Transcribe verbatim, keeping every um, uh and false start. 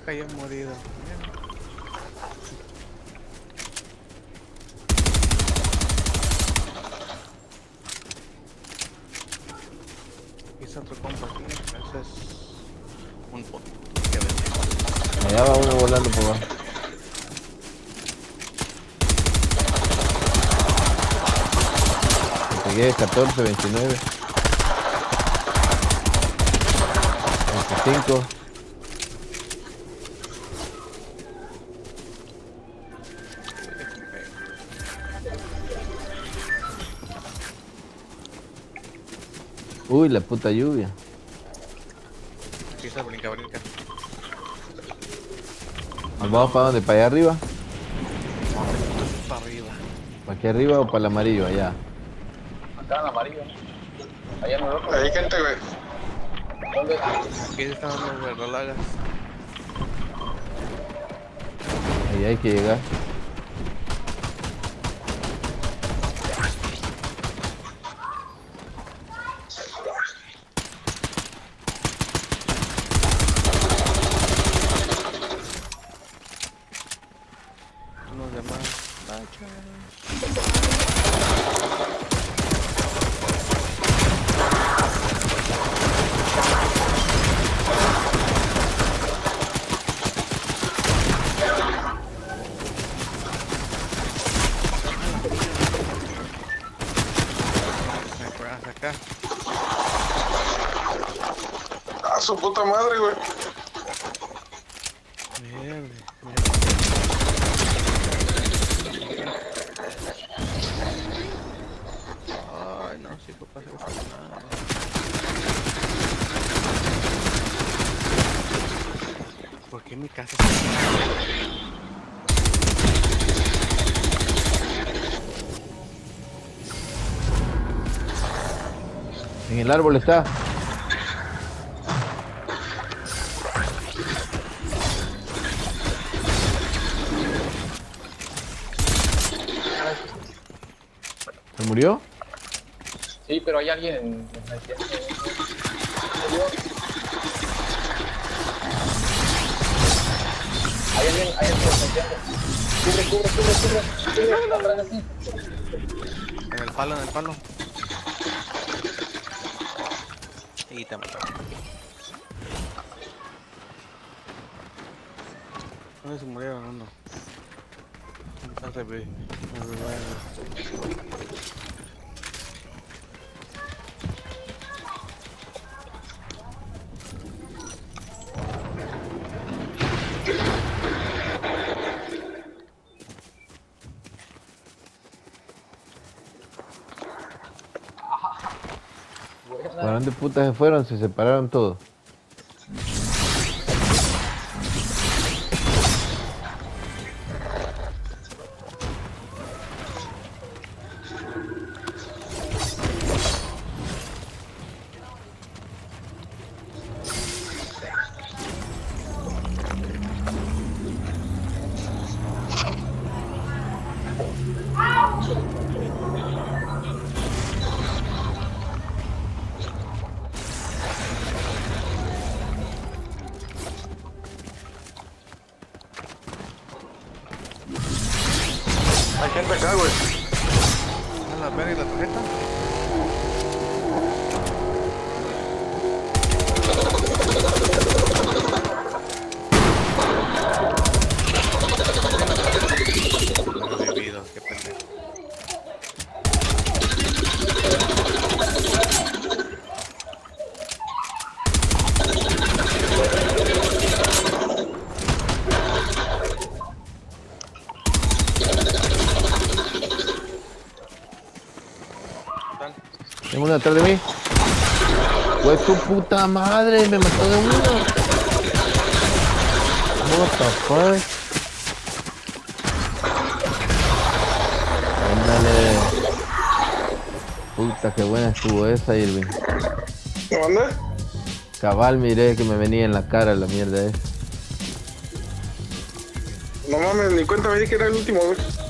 cayó morido. Aquí está otro compa aquí. Ese es un bot. Allá va uno volando por abajo. Me pegué catorce, veintinueve. veinticinco. Uy, la puta lluvia. Aquí está, brinca, brinca. ¿Nos vamos para dónde? ¿Para allá arriba? Para arriba. ¿Para aquí arriba o para el amarillo? Allá. Acá en amarillo. Allá en Europa. Ahí hay gente, güey. ¿Dónde? Aquí están los verdolagas. Ahí hay que llegar. Unos demás. Tachas. Acá. A su puta madre, güey. Mierda, ay, no, sí, no pasa nada. ¿Por qué mi casa está así? En el árbol está. ¿Se murió? Sí, pero hay alguien en, en el tiempo. Hay alguien, hay alguien en el tiempo. Cubre, cubre, cubre, cubre. Cubre, atrás de ti. En el palo, en el palo. Y te mató. ¿Dónde se murieron uno? Entonces, ve. ¿Para dónde putas se fueron? Se separaron todos. Hay gente acá, güey. ¿A la verga y la tarjeta? No he vivido, qué pendejo. Tengo uno detrás de mí. Fue tu puta madre, me mató de uno. What the fuck? Ándale. Puta, qué buena estuvo esa, Irving. ¿Dónde? Cabal, miré que me venía en la cara la mierda esa. No mames, ni cuenta me di que era el último, güey.